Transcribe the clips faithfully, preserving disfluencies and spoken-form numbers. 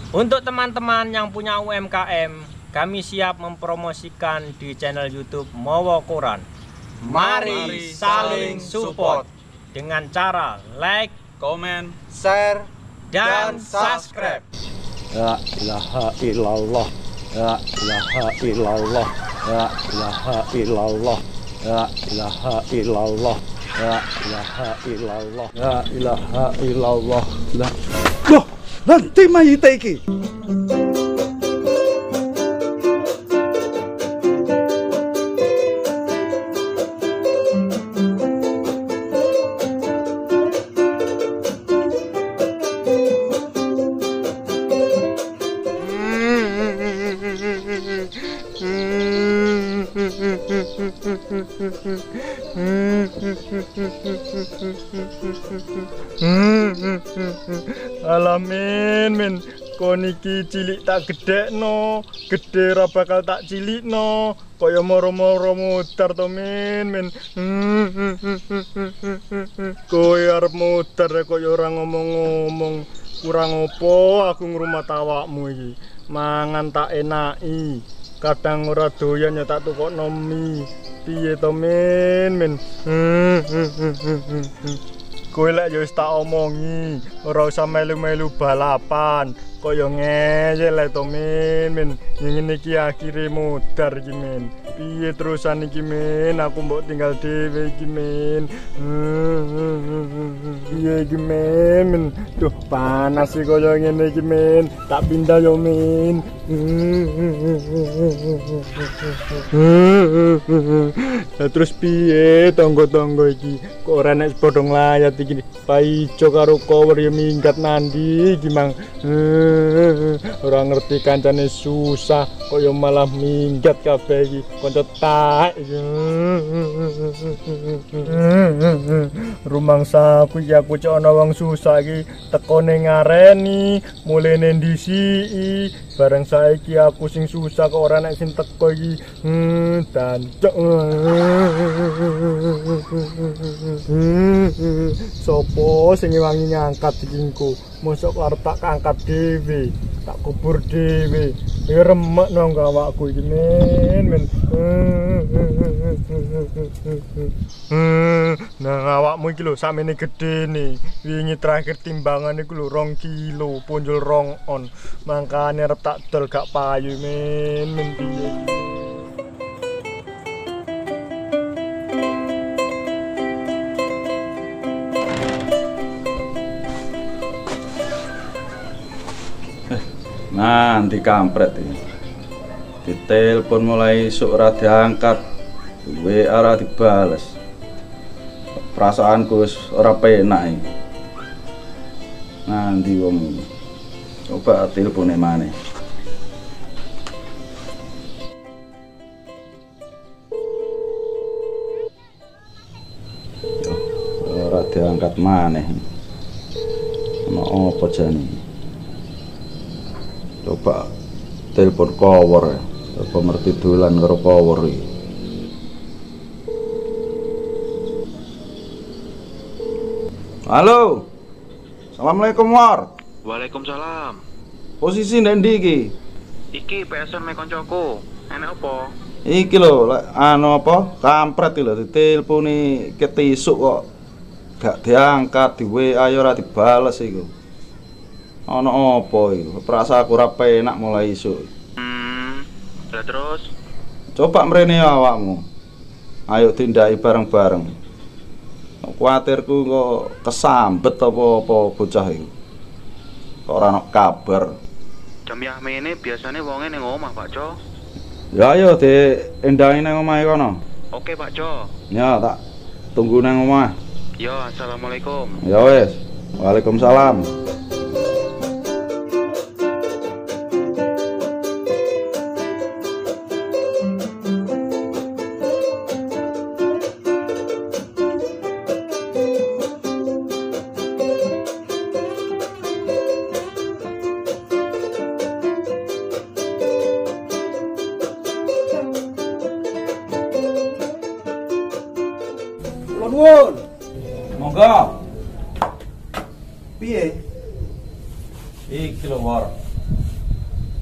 Untuk teman-teman yang punya U M K M, kami siap mempromosikan di channel YouTube Mowo Koran. Mari saling support dengan cara like, komen, share, dan subscribe. La ilaha illallah. La ilaha illallah. La ilaha illallah. La ilaha illallah. La ilaha illallah. La ilaha illallah. La Loh, nanti mayit iki. Alamin min koniki cilik tak gede no, gede ra bakal tak cilik no, kaya moro-moro muter to min min. Kowe arep muter kaya ora ngomong-ngomong. Kurang opo aku ngrumat awakmu iki. Mangan tak enaki. Kadang ora doyan ya tak tukokno mie. Piye to min min. Kowe lek ya wis tak omongi, ora usah melu-melu balapan. Kaya ngeyel lek to min min. Ngene iki akhire mudar iki min. Piye terusan iki min? Aku mbok tinggal dhewe iki min. Piye iki min min? Duh panas iki kaya ngene iki min. Tak pindah yo min. Terus piye tangga-tangga iki? Kok ora nek padha nglayat iki paijo karo kower ya minggat nandi iki mang. Ora ngerti kancane susah kok ya malah minggat kabeh iki. Kanca tak iki. Rumangsaku iki aku cek ana wong susah iki tekone ngareni, mulene ndisiki. Bareng saiki aku sing susah kok ora nek sing teko iki. Hmm, dancuk. Sopo sing wangi ngangkat iki engko? Mosok arep tak angkat dhewe, tak kubur dhewe. Ya remek nang awakku iki men men. Nang awakmu iki lho samene gedene. Wingi terakhir timbangan iku lho rong kilo, punjul rong on. Mangkane arep tak dol gak payu men men piye. Nanti kampret ini. Ditelepon mulai isuk ora diangkat, W A ora dibales. Perasaanku wis ora penak iki. Nanti wong iki. Coba telepone maneh. Ora diangkat maneh. Ono apa jane? Coba telepon kower, apa merti dolan karo kower iki. Halo. Assalamualaikum War. Waalaikumsalam. Posisi ndek ndi iki? Iki P S M me koncoku. Enek apa? Iki lho, anu apa? Kampret iki lho diteleponi ketisuk kok gak diangkat, di W A ora dibales iku. Ono apa iki? Perasa aku ora penak mulai isuk. Hmm. Lah terus Coba mrene awakmu. Ayo tindaki bareng-bareng. Kuwatirku kok kesambet apa-apa bocah iki. Kok ora ono kabar. jam yahmene biasane wonge ning omah, Pak Co. Ya ayo diendahi nang omahe kono. Oke, Pak Co. Ya tak tunggu nang omah. Yo, assalamualaikum. Ya wis. Waalaikumsalam. Nuwun. Monggo. Piye? Iki lho, War.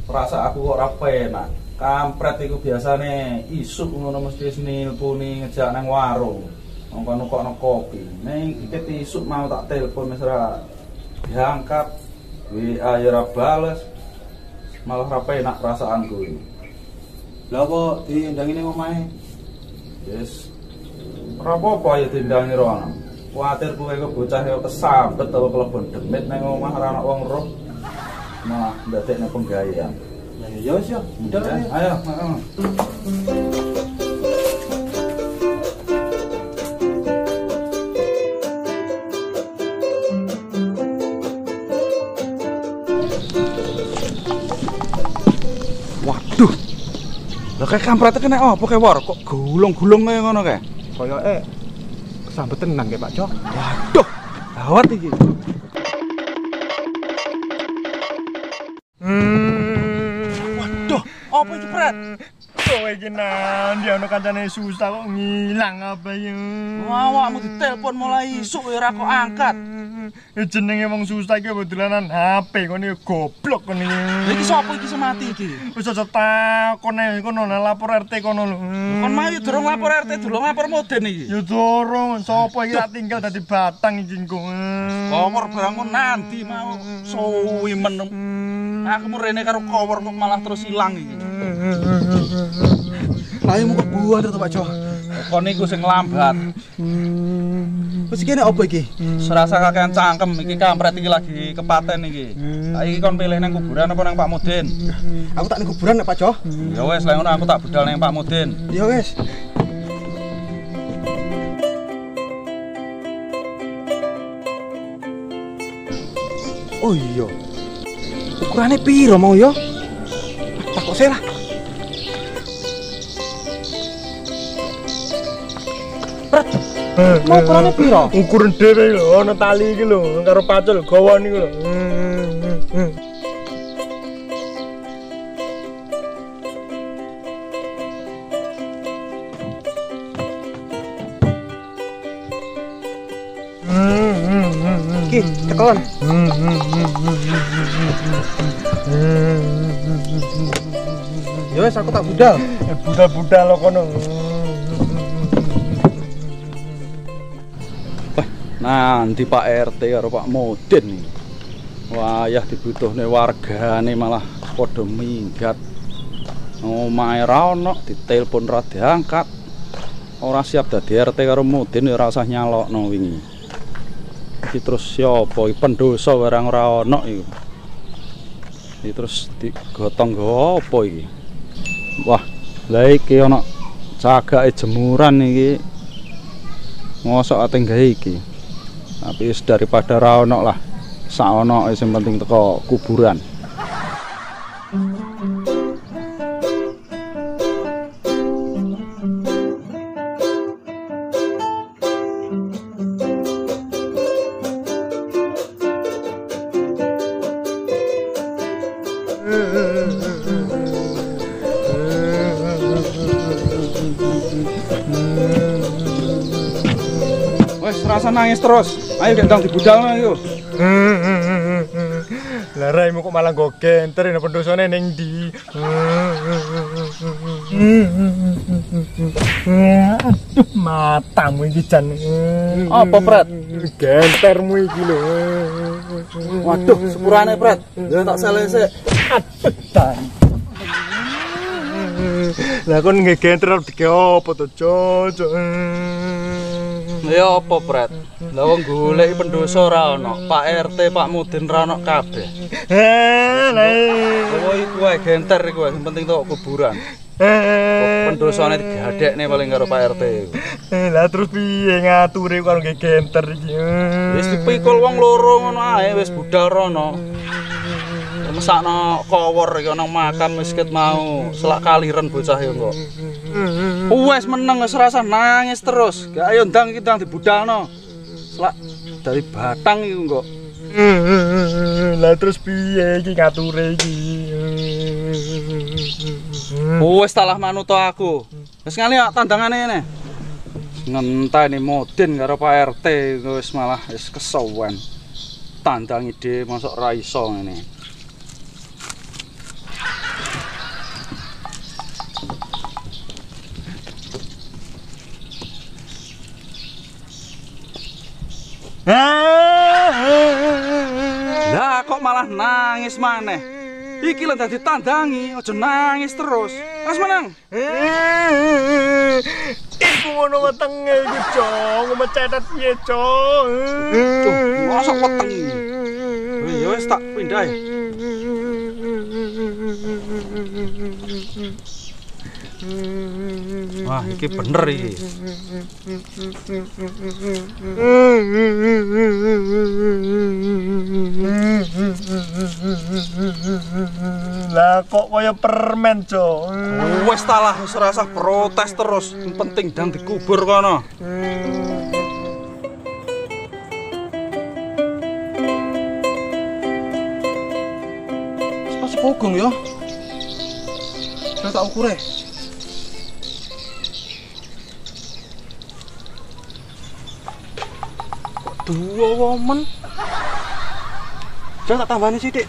Perasa aku kok ora penak. Kampret iku biasane isuk ngono mesti nilpuni ngejak nang warung. Nongko-nongko kopi. Ning iki isuk mau tak telepon wis ora diangkat. W A ya ora bales. Malah ora penak perasaanku iki. Lah apa diundangi ning omahe? Yes. Ora apa-apa ya diundangi rono. Kuwatir kowe kok bocah kok kesambet apa kelebon demit nang omah ora ana wong roh. Malah ndadekne penggawean. Ya wis ya, udah ayo. Ayo, heeh. Waduh. Lah kayak kampret kena apa kayak war kok gulung-gulung kaya ngono kae? Koyoke kesambet tenan kayak Pak Cok. Waduh. Gawat iki. Waduh, apa iki, Pret? Kowe iki nandi ana kancane susah kok ngilang apa ya. Awakmu ditelepon mulai isuk ya ora kok angkat. Jenenge wong susah iki dolanan H P kene goblok kene. Iki sapa iki semati iki? Wis aja takon ae kono lapor R T kono lho. Kon mau yo durung lapor R T, durung lapor Moden iki. Yo durung, sapa iki tak tinggal dadi batang iki engko. Kowor barangmu nanti mau suwi men. Aku mrene karo kowor kok malah terus ilang iki. Lah yo kok buah to Pak Cok. Kon niku sing lambat. Wis kene apa iki? Serasa kakean cangkem iki kampret iki lagi kepaten iki. Saiki kon pilih nang kuburan apa nang Pak Mudin? Aku tak ning kuburan Pak Cok. Ya wis, lek ngono aku tak budal nang Pak Mudin. Ya wis. Oh iya. Ukurane piro mau yo? Takok sih lah. Pret. Mau ukurane piro? Ukuran dhewe lho, ana tali iki lho, karo pacul gawa niku lho. Ki, tekon. Ya wis aku tak budal. Budal-budal lo kono. Nanti Pak R T karo Pak Mudin iki. Wayah dibutuhne wargane malah padha minggat. Omahe ra ono, ditelepon ra diangkat. Ora siap dadi R T karo Mudin ya ora usah nyalokno wingi. Iki terus siapa iki pendosa barang ora ono iki. Iki terus digotong nggo apa iki? Wah, lha iki ana cagake jemuran iki. Mosok ate gawe iki. Tapi daripada ra ono lah, sak ono sing penting teko kuburan. Wes rasa nangis terus. Ayo gendong dibudalno iku. Lah raimu kok malah go genter nek pendosane ning ndi. Aduh matamu iki jan. Apa, Pret? Gentermu iki lho. Waduh, sepurane, Pret. Ya tak selesai. Aduh dan. Lah kon ngegenter dike apa to, Cocok? Ya apa, Pret? Lah wong goleki pendosa ora ono, Pak R T, Pak Mudin ra ono kabeh. Eh, lah. Oh iku wae genter iku wae, sing penting tok kuburan. Eh, pendosane digadekne paling karo Pak R T. Eh, lah terus piye ngature karo ngegenter iki? Wis dipikul wong loro ngono ae wis budal rono. Mesakno kowor iki nang makam wis ket mau selak kaliren bocah yo kok. Wes meneng wis rasa nangis terus. Gak ayo ndang iki ndang dibudalno. Selak dari batang iku kok. Lah terus piye iki ngature iki? Wes talah manut aku. Wis ngali tandangane ngene. Ngenteni Mudin karo Pak R T wis malah wis kesuwen. Tandangi dhewe mosok ra iso ngene. Lah kok malah nangis maneh? Iki lho dadi tandangi, aja nangis terus. Mas menang. Iku ngono wetenge iku, Cong. Mecetet piye, Cong? Cuk, mosok weteng iki. Ya wis tak pindah. Wah, iki bener iki. Lah kok kaya permen, Cok. Wis ta lah, wis ora usah protes terus. Yang penting dang dikubur kono. Masih pogong ya. Saya tak ukur ya. Dua woman. Saya tak tambahin sithik.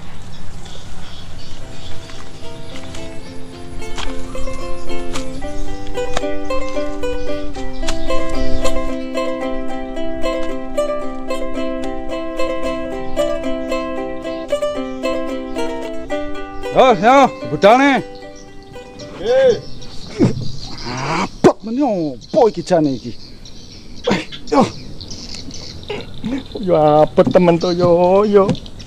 Oh, ya, budal nih. Eh, Abot men opo iki jane iki. Yo. yo apa temen to yo yo.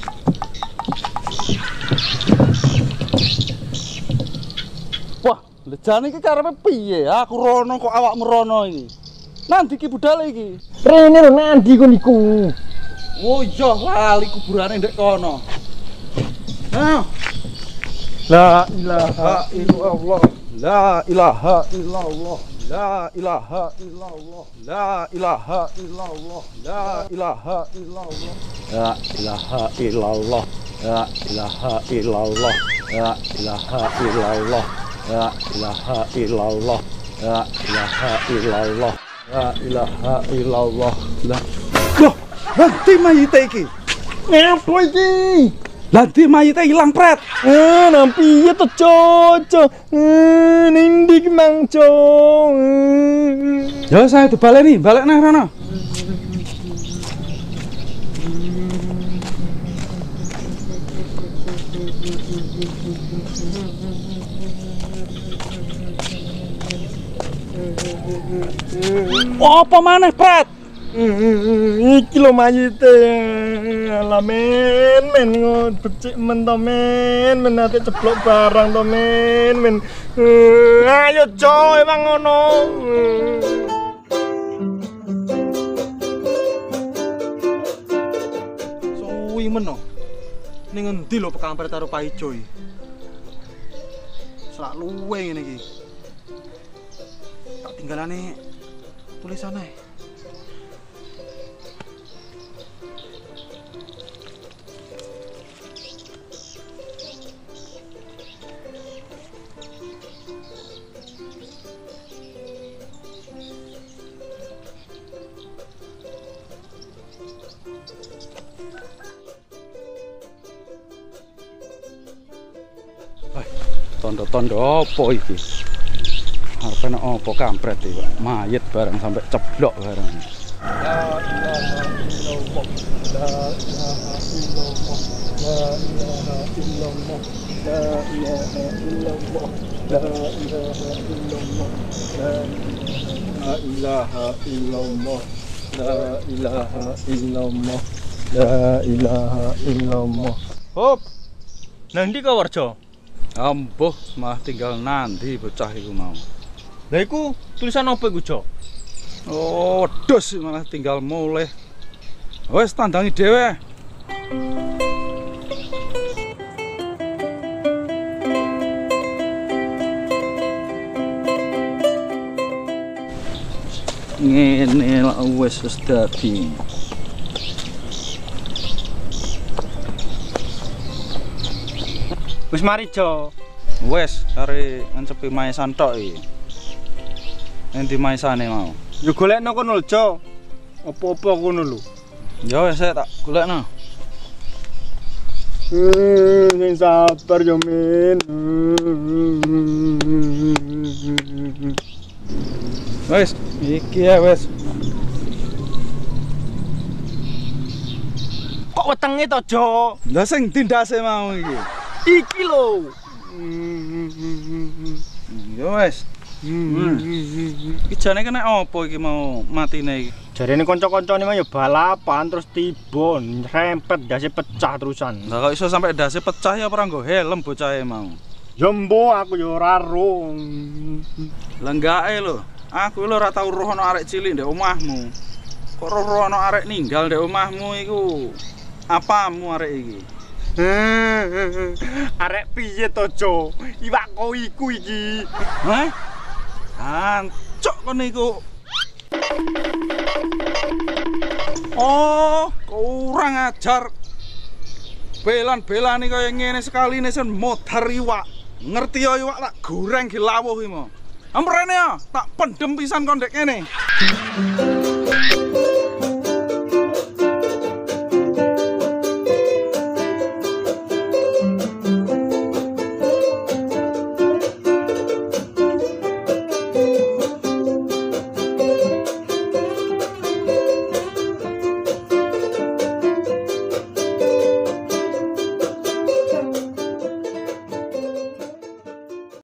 Wah, lejane iki karepe piye? Aku rono kok awakmu rono iki. Nanti iki budal iki. Rene lho nandi ku niku. Oh iya, lali kuburane ndek kono. Nah, La ilaha illallah. La ilaha illallah. La ilaha illallah. La ilaha illallah. La ilaha illallah. La ilaha illallah. La ilaha illallah. La ilaha illallah. La ilaha illallah. La ilaha illallah. La ilaha illallah. La Loh, nanti mayite iki. Ngapa iki? Nanti mayite ilang pret. Eh, nang piye to, Cok? Eh, nindi ki mang, Cok. Ya saya dibaleni, balik nang rono. Apa maneh, pret? Iki lho mayite. Lah men, men becik men to men, men ate ceblok barang to men, men. Eh, ayo Cok, emang ngono. Suwi men no. Ning endi lho pekampret karo Pak Ijo iki? Selak luwe ngene iki. Tak tinggalane tulisane. Tondo-tondo apa iki? Arep ana apa kampret iki, Pak? Mayit barang sampai ceblok barang. La ilaha illallah. La ilaha illallah. La ilaha illallah. La ilaha illallah. La ilaha illallah. La ilaha illallah. La ilaha illallah. Hop. Nang ndi kok Warjo? Ambuh, malah tinggal nanti bocah iku mau. Lah iku tulisan apa iku, Jo? Oh, dos malah tinggal mulai. Wes tandangi dhewe. Ngene lah wes wis dadi. Wis mari, Jo. Wes kare ngancepi maesan tok iki. Endi maesane mau? Yo golekno kono lho, Jo. Apa-apa kono lho. Ya wes tak golekno. Eh, sing sabar yo, Min. Wes, iki ya wes. wetenge to, Jo. Lah sing dindase mau iki. Iki lho. Yo wes. Iki jane kena opo iki mau matine iki? Jarene kanca-kancane mah ya balapan terus tiba nyerempet dase pecah terusan. Lah kok iso sampe dase pecah ya ora nggo helm bocahe mau. Jembo aku ya ora ro. Lah enggake lho. Aku lho ora tau roh ana arek cilik ndek omahmu. Kok roh ana arek ninggal ndek omahmu iku. Apamu arek iki? Arek piye to, Jo? Iwak koi iku iki. Hah? Ancok kon iku. Oh, kurang ajar. Belan-belani kaya ngene sekali nesen modar iwak. Ngerti ya iwak tak goreng dilawuh iki mo. Amrene ya, tak pendem pisan kon ndek kene.